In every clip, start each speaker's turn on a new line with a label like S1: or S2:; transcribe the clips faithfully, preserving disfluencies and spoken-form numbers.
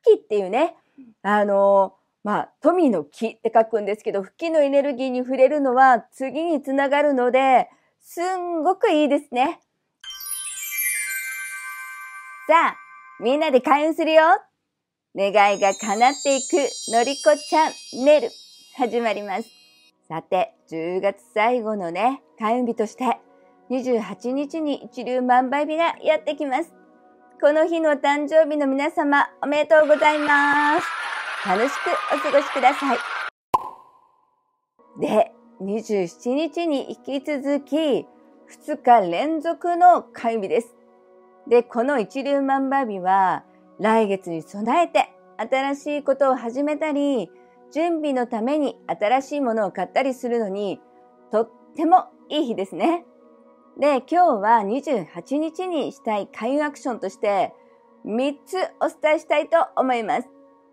S1: 気っていうね、あの、まあ、富の気って書くんですけど、気のエネルギーに触れるのは次につながるので、すんごくいいですね。さあ、みんなで開運するよ。願いが叶っていくのりこちゃんねる始まります。さて、じゅうがつ最後のね、開運日として、にじゅうはちにちに一粒万倍日がやってきます。この日の誕生日の皆様、おめでとうございます。楽しくお過ごしください。で、にじゅうしちにちに引き続き、ふつか連続の開運日です。で、この一粒万倍日は、来月に備えて新しいことを始めたり、準備のために新しいものを買ったりするのに、とってもいい日ですね。で、今日はにじゅうはちにちにしたい開運アクションとして、みっつお伝えしたいと思います。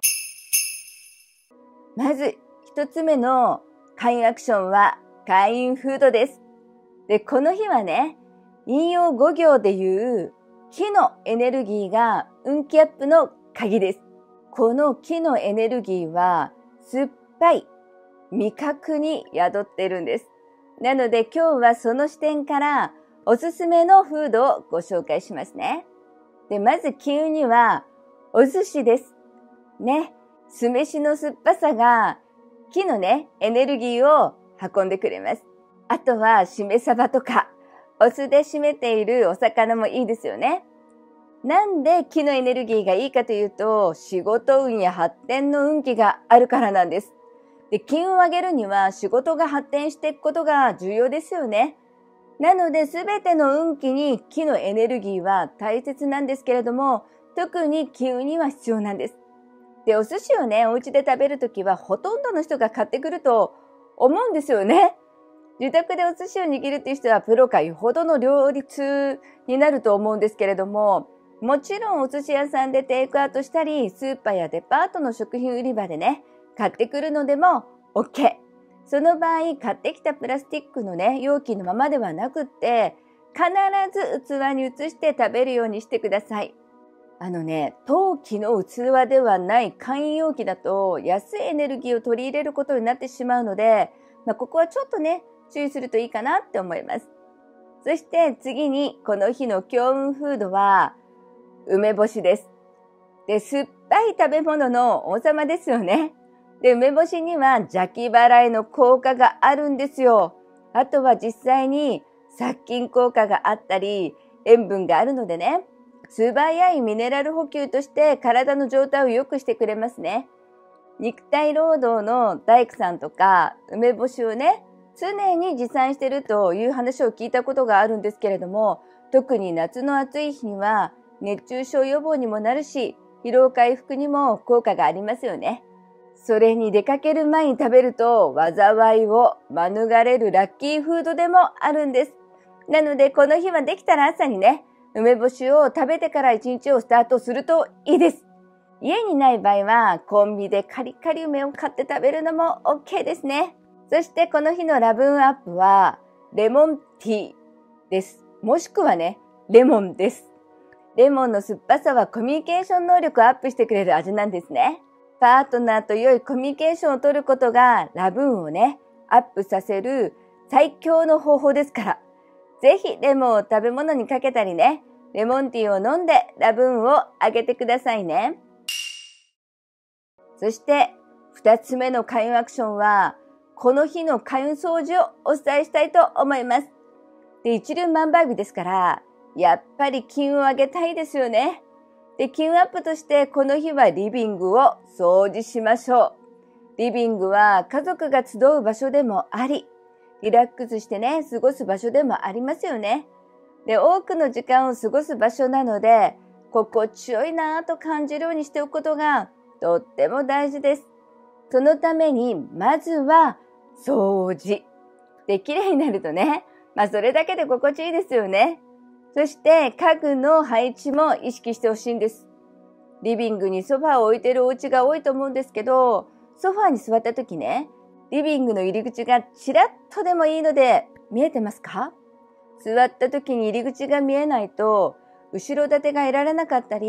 S1: まず、ひとつめの開運アクションは、開運フードです。で、この日はね、陰陽五行でいう気のエネルギーが運気アップの鍵です。この気のエネルギーは酸っぱい味覚に宿っているんです。なので今日はその視点からおすすめのフードをご紹介しますね。で、まず気運にはお寿司です。ね。酢飯の酸っぱさが気のね、エネルギーを運んでくれます。あとはしめ鯖とかお酢で締めているお魚もいいですよね。なんで気のエネルギーがいいかというと、仕事運や発展の運気があるからなんです。で、気運を上げるには仕事が発展していくことが重要ですよね。なので、すべての運気に気のエネルギーは大切なんですけれども、特に気運には必要なんです。で、お寿司をね、お家で食べるときはほとんどの人が買ってくると思うんですよね。自宅でお寿司を握るっていう人はプロかよほどの両立になると思うんですけれども、もちろんお寿司屋さんでテイクアウトしたり、スーパーやデパートの食品売り場でね、買ってくるのでも OK。その場合、買ってきたプラスチックのね、容器のままではなくって、必ず器に移して食べるようにしてください。あのね、陶器の器ではない簡易容器だと安いエネルギーを取り入れることになってしまうので、まあ、ここはちょっとね、注意するといいかなって思います。そして次にこの日の強運フードは梅干しです。で、酸っぱい食べ物の王様ですよね。で、梅干しには邪気払いの効果があるんですよ。あとは実際に殺菌効果があったり、塩分があるのでね、素早いミネラル補給として体の状態を良くしてくれますね。肉体労働の大工さんとか梅干しをね、常に持参しているという話を聞いたことがあるんですけれども、特に夏の暑い日には熱中症予防にもなるし、疲労回復にも効果がありますよね。それに出かける前に食べると災いを免れるラッキーフードでもあるんです。なのでこの日はできたら朝にね、梅干しを食べてから一日をスタートするといいです。家にない場合はコンビニでカリカリ梅を買って食べるのも OK ですね。そしてこの日のラブーンアップはレモンティーです。もしくはね、レモンです。レモンの酸っぱさはコミュニケーション能力をアップしてくれる味なんですね。パートナーと良いコミュニケーションを取ることがラブーンをね、アップさせる最強の方法ですから、ぜひレモンを食べ物にかけたりね、レモンティーを飲んでラブーンを上げてくださいね。そして二つ目の開運アクションは、この日の開運掃除をお伝えしたいと思います。で、一粒万倍日ですから、やっぱり金運を上げたいですよね。で、金運アップとしてこの日はリビングを掃除しましょう。リビングは家族が集う場所でもあり、リラックスしてね、過ごす場所でもありますよね。で、多くの時間を過ごす場所なので、心地よいなぁと感じるようにしておくことがとっても大事です。そのために、まずは掃除。で、綺麗になるとね、まあそれだけで心地いいですよね。そして家具の配置も意識してほしいんです。リビングにソファーを置いているお家が多いと思うんですけど、ソファーに座った時ね、リビングの入り口がちらっとでもいいので見えてますか？座った時に入り口が見えないと、後ろ盾が得られなかったり、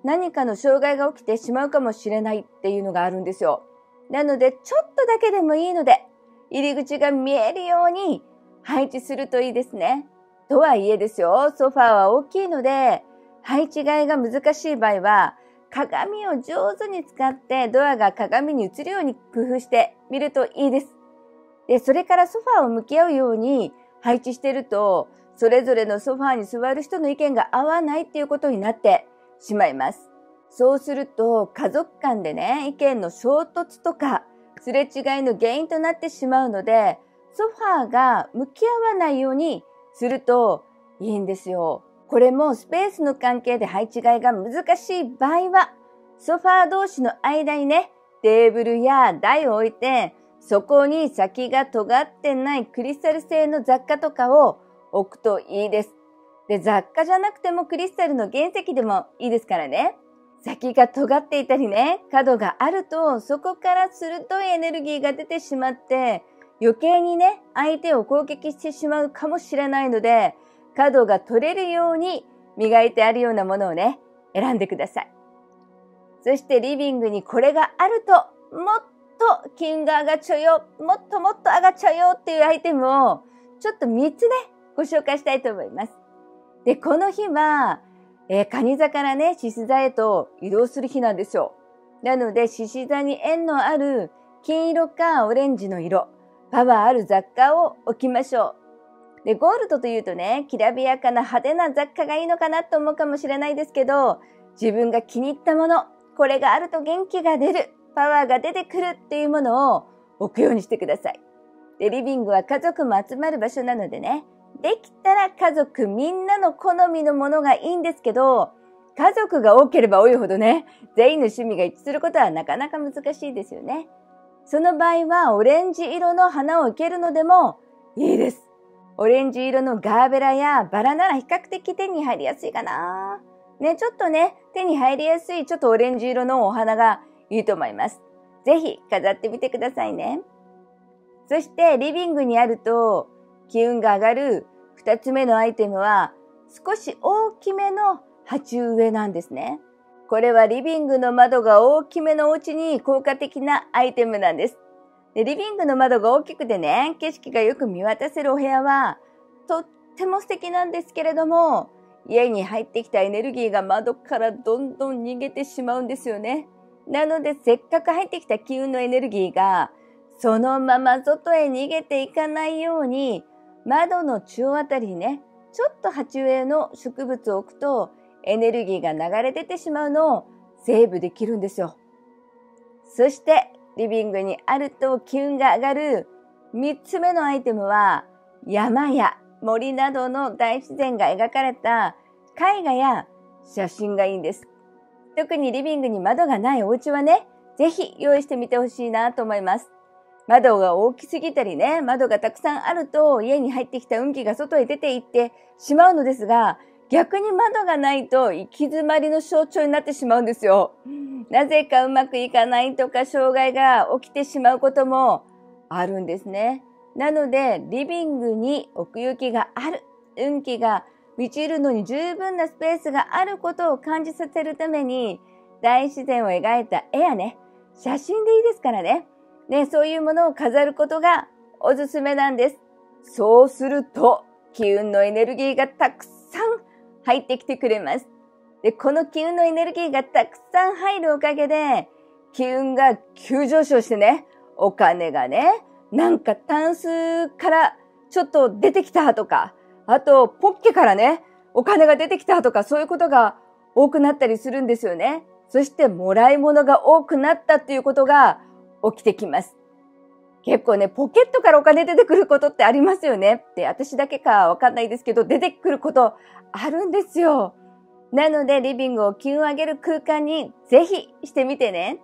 S1: 何かの障害が起きてしまうかもしれないっていうのがあるんですよ。なので、ちょっとだけでもいいので、入り口が見えるように配置するといいですね。とはいえですよ、ソファーは大きいので、配置替えが難しい場合は、鏡を上手に使ってドアが鏡に映るように工夫してみるといいです。で、それからソファーを向き合うように配置してると、それぞれのソファーに座る人の意見が合わないっていうことになってしまいます。そうすると、家族間でね、意見の衝突とか、すれ違いの原因となってしまうので、ソファーが向き合わないようにするといいんですよ。これもスペースの関係で配置替えが難しい場合は、ソファー同士の間にね、テーブルや台を置いて、そこに先が尖ってないクリスタル製の雑貨とかを置くといいです。で、雑貨じゃなくてもクリスタルの原石でもいいですからね。先が尖っていたりね、角があると、そこから鋭いエネルギーが出てしまって、余計にね、相手を攻撃してしまうかもしれないので、角が取れるように磨いてあるようなものをね、選んでください。そしてリビングにこれがあると、もっと金運が上がっちゃうよ、もっともっと上がっちゃうよっていうアイテムを、ちょっとみっつね、ご紹介したいと思います。で、この日は、えー、蟹座からね、獅子座へと移動する日なんですよ。なので、獅子座に縁のある金色かオレンジの色、パワーある雑貨を置きましょう。で、ゴールドというとね、きらびやかな派手な雑貨がいいのかなと思うかもしれないですけど、自分が気に入ったもの、これがあると元気が出る、パワーが出てくるっていうものを置くようにしてください。で、リビングは家族も集まる場所なのでね、できたら家族みんなの好みのものがいいんですけど、家族が多ければ多いほどね、全員の趣味が一致することはなかなか難しいですよね。その場合はオレンジ色の花を生けるのでもいいです。オレンジ色のガーベラやバラなら比較的手に入りやすいかな。ね、ちょっとね、手に入りやすいちょっとオレンジ色のお花がいいと思います。ぜひ飾ってみてくださいね。そしてリビングにあると気運が上がる二つ目のアイテムは少し大きめの鉢植えなんですね。これはリビングの窓が大きめのお家に効果的なアイテムなんです。で、リビングの窓が大きくてね、景色がよく見渡せるお部屋はとっても素敵なんですけれども、家に入ってきたエネルギーが窓からどんどん逃げてしまうんですよね。なのでせっかく入ってきた気運のエネルギーがそのまま外へ逃げていかないように、窓の中央あたりにね、ちょっと鉢植えの植物を置くとエネルギーが流れ出てしまうのをセーブできるんですよ。そしてリビングにあると気運が上がる三つ目のアイテムは山や森などの大自然が描かれた絵画や写真がいいんです。特にリビングに窓がないお家はね、ぜひ用意してみてほしいなと思います。窓が大きすぎたりね、窓がたくさんあると家に入ってきた運気が外へ出ていってしまうのですが、逆に窓がないと行き詰まりの象徴になってしまうんですよ。なぜかうまくいかないとか障害が起きてしまうこともあるんですね。なのでリビングに奥行きがある、運気が満ちるのに十分なスペースがあることを感じさせるために、大自然を描いた絵やね、写真でいいですからね。ね、そういうものを飾ることがおすすめなんです。そうすると気運のエネルギーがたくさん入ってきてくれます。で、この気運のエネルギーがたくさん入るおかげで、気運が急上昇してね、お金がね、なんかタンスからちょっと出てきたとか、あとポッケからね、お金が出てきたとか、そういうことが多くなったりするんですよね。そしてもらい物が多くなったっていうことが起きてきます。結構ね、ポケットからお金出てくることってありますよね。で、私だけかわかんないですけど、出てくることあるんですよ。なので、リビングを気運を上げる空間にぜひしてみてね。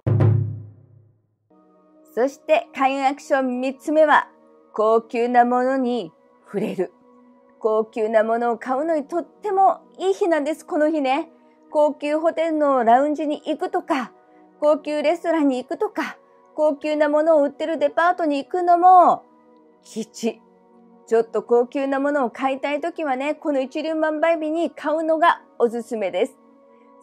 S1: そして、開運アクションみっつめは、高級なものに触れる。高級なものを買うのにとってもいい日なんです、この日ね。高級ホテルのラウンジに行くとか、高級レストランに行くとか、高級なものを売ってるデパートに行くのも吉。ちょっと高級なものを買いたいときはね、この一粒万倍日に買うのがおすすめです。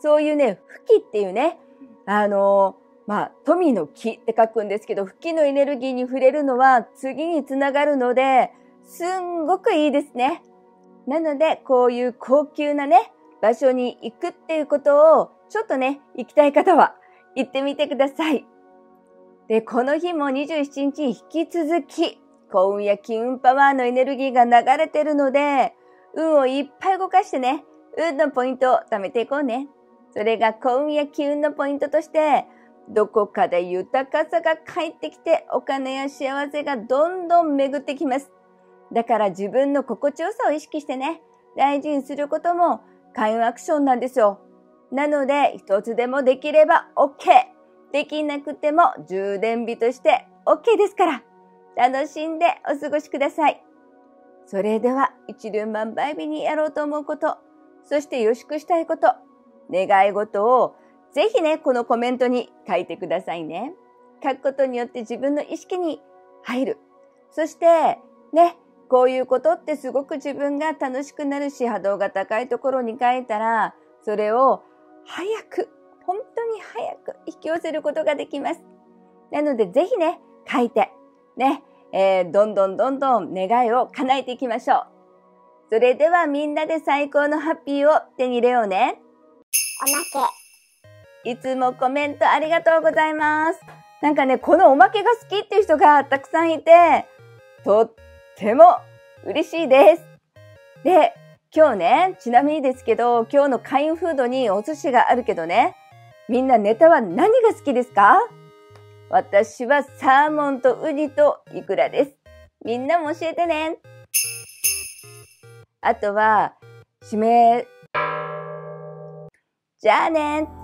S1: そういうね、吹きっていうね、あの、まあ、富の木って書くんですけど、吹きのエネルギーに触れるのは次につながるので、すんごくいいですね。なので、こういう高級なね、場所に行くっていうことを、ちょっとね、行きたい方は行ってみてください。で、この日もにじゅうしちにちに引き続き、幸運や金運パワーのエネルギーが流れてるので、運をいっぱい動かしてね、運のポイントを貯めていこうね。それが幸運や金運のポイントとして、どこかで豊かさが返ってきて、お金や幸せがどんどん巡ってきます。だから自分の心地よさを意識してね、大事にすることも開運アクションなんですよ。なので、一つでもできれば OK。できなくても充電日として OK ですから、楽しんでお過ごしください。それでは、一粒万倍日にやろうと思うこと、そして予祝したいこと、願い事をぜひね、このコメントに書いてくださいね。書くことによって自分の意識に入る。そして、ね、こういうことってすごく自分が楽しくなるし、波動が高いところに書いたら、それを早く、本当に早く引き寄せることができます。なので、ぜひね、書いて、ね、えー、どんどんどんどん願いを叶えていきましょう。それではみんなで最高のハッピーを手に入れようね。
S2: おまけ。
S1: いつもコメントありがとうございます。なんかね、このおまけが好きっていう人がたくさんいて、とっても嬉しいです。で、今日ね、ちなみにですけど、今日の開運フードにお寿司があるけどね、みんなネタは何が好きですか？私はサーモンとウニとイクラです。みんなも教えてね。あとは、締め、じゃあね。